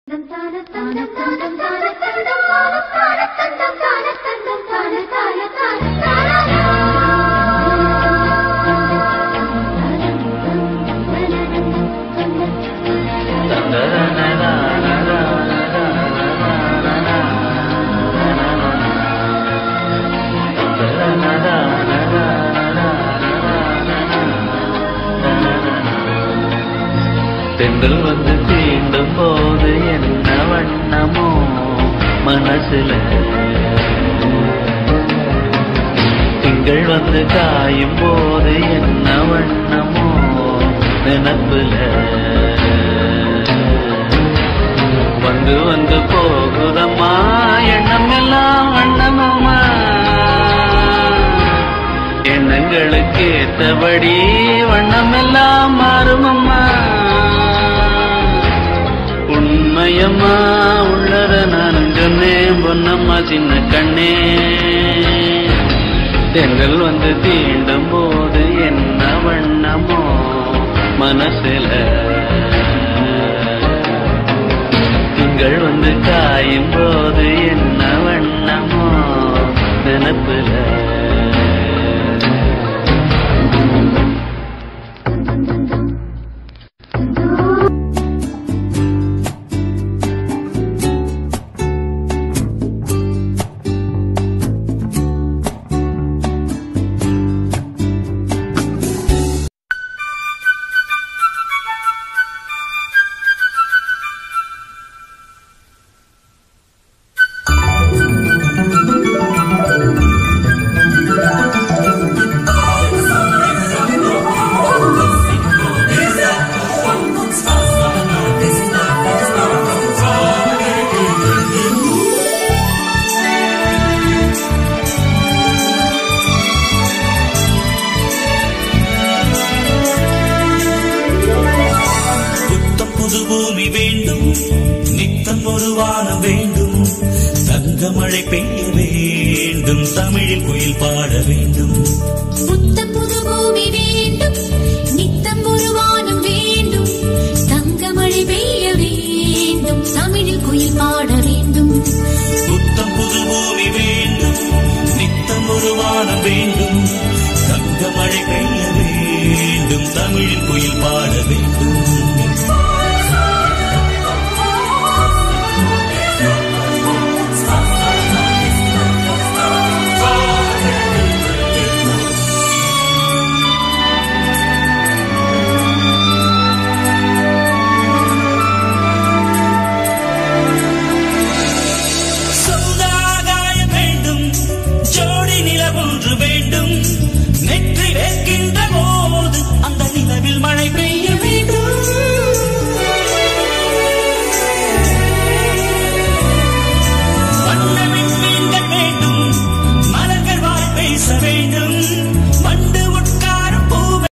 தென்றல் வந்து தீண்டும் போது என்ன வண்ணமோ மனசுல, திங்கள் வந்து காயும் போது என்ன வண்ணமோ நினப்புல, வந்து வந்து போகுதம்மா எண்ணம் எல்லாம் வண்ணமம்மா, எண்ணங்களுக்கு ஏற்றபடி வண்ணம் எல்லாம் மாறுமம்மா, உண்மையம்மா உள்ளத நானும் சொன்னேன் பொன்னம்மா சின்ன கண்ணே, தென்றல் வந்து தீண்டும் போது என்ன வண்ணமோ மனசுல, திங்கள் வந்து காயும் போது என்ன வண்ணமோ நினப்புல. தங்கமழை பெய்ய வேண்டும், தமிழில் குயில் பாட வேண்டும், புத்தம் புது பூமி வேண்டும், நித்தம் ஒரு வானம் வேண்டும், தங்கமழை பெய்ய வேண்டும், தமிழில் குயில் பாட வேண்டும், புத்தம் புது பூமி வேண்டும், நித்தம் ஒரு வானம் வேண்டும், தங்கமழை பெய்ய வேண்டும், தமிழில் குயில் பாட வேண்டும்.